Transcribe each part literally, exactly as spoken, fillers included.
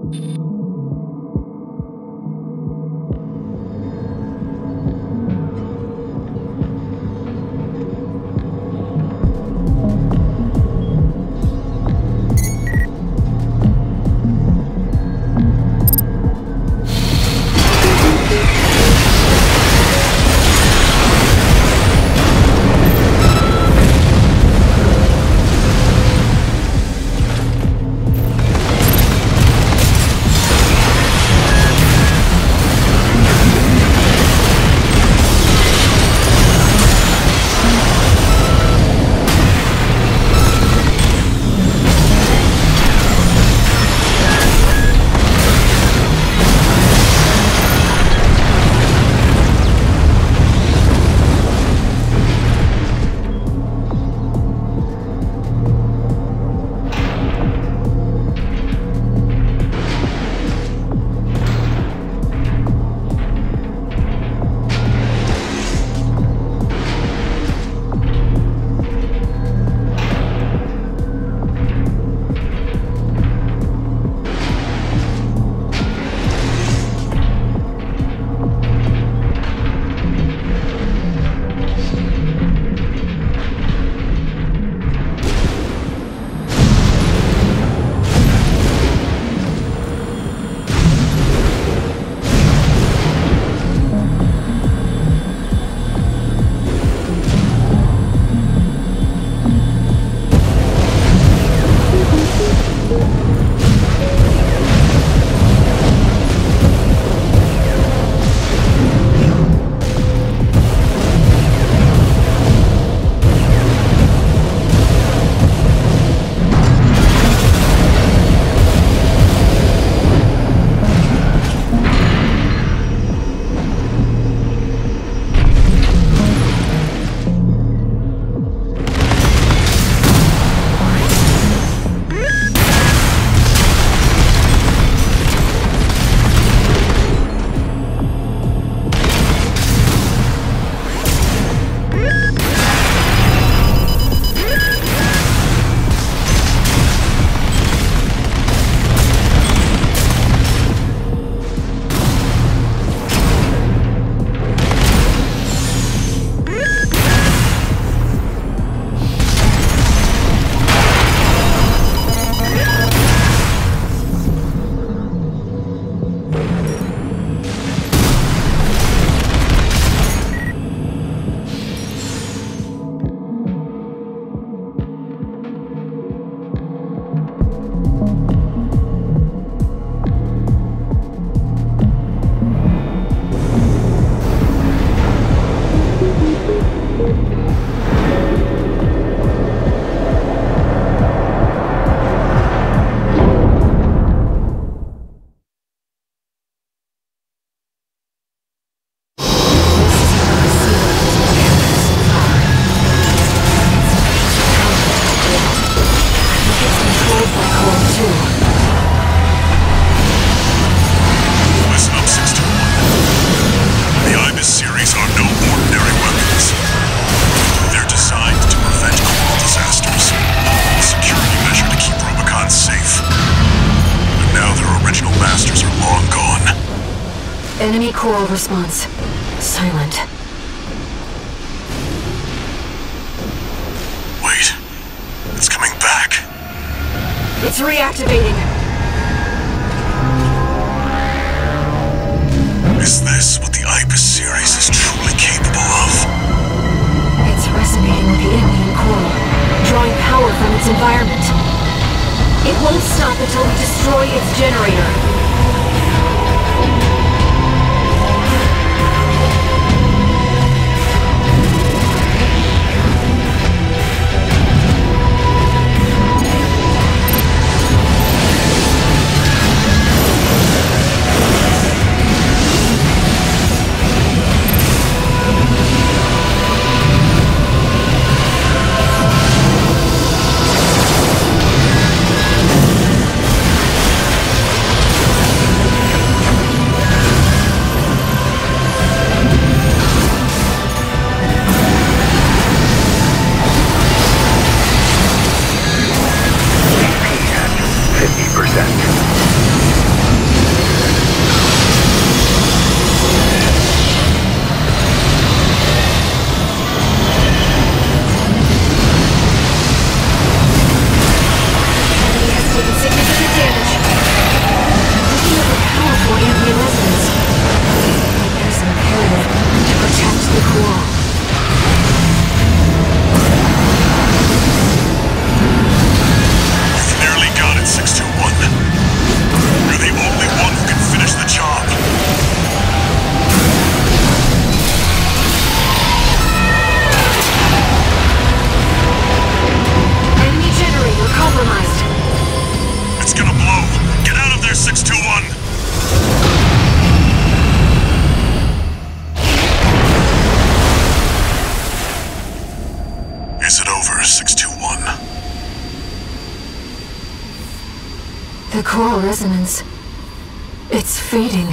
Enemy coral response. Silent. Wait. It's coming back. It's reactivating. Is this what the Ibis Series is truly capable of? It's resonating with the alien coral, drawing power from its environment. It won't stop until we destroy its generator. The choral resonance. It's fading.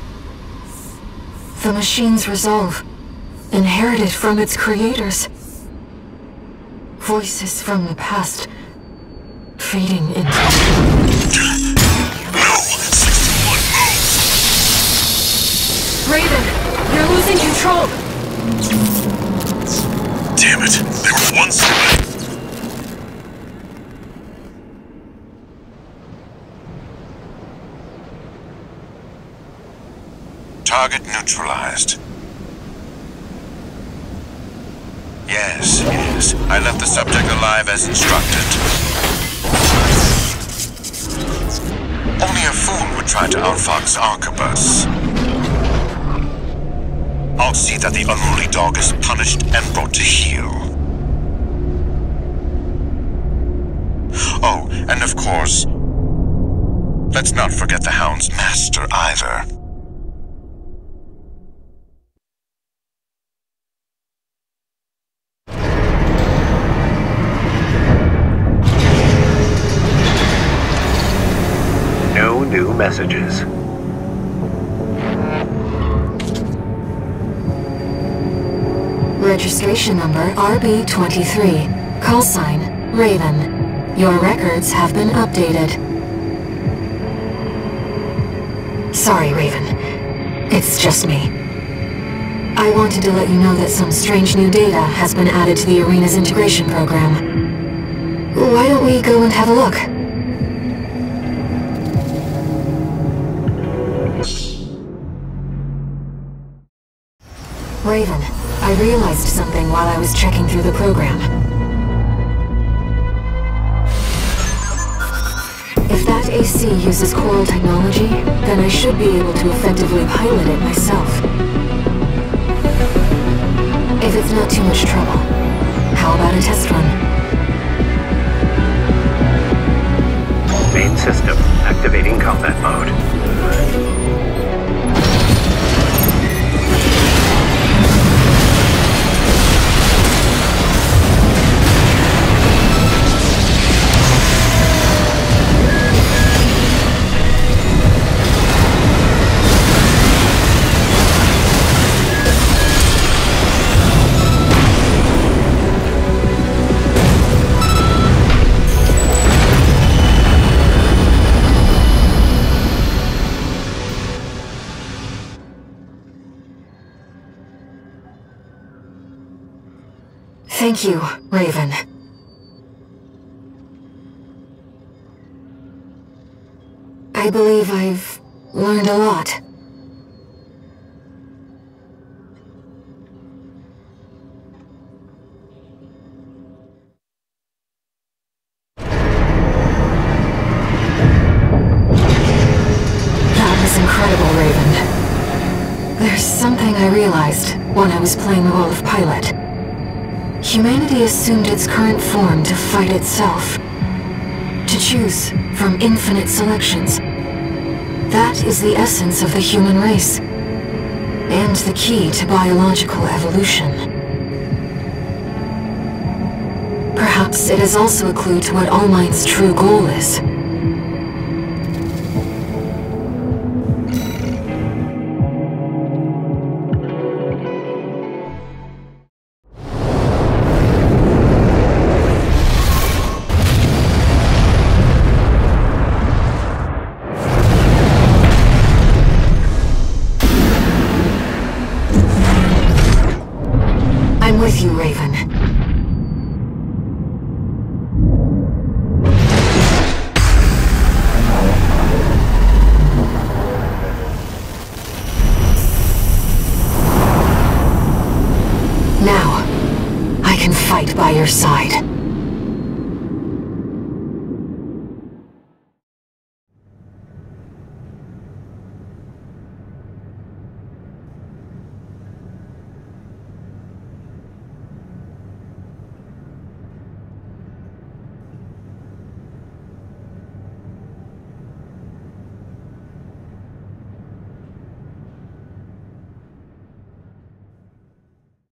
The machine's resolve, inherited from its creators. Voices from the past, fading into... No! sixty-one, move! Raven, you're losing control! Damn it! They were one step away! Target neutralized. Yes, yes. I left the subject alive as instructed. Only a fool would try to outfox Arquebus. I'll see that the unruly dog is punished and brought to heel. Oh, and of course, let's not forget the Hound's master either. No new messages. Registration number R B twenty-three. Call sign, Raven. Your records have been updated. Sorry, Raven. It's just me. I wanted to let you know that some strange new data has been added to the arena's integration program. Why don't we go and have a look? Raven, I realized something while I was checking through the program. If that A C uses coral technology, then I should be able to effectively pilot it myself. If it's not too much trouble, how about a test run? Main system activating combat mode. Thank you, Raven. I believe I've learned a lot. That was incredible, Raven. There's something I realized when I was playing the role of pilot. Humanity assumed its current form to fight itself. To choose from infinite selections. That is the essence of the human race. And the key to biological evolution. Perhaps it is also a clue to what All Might's true goal is.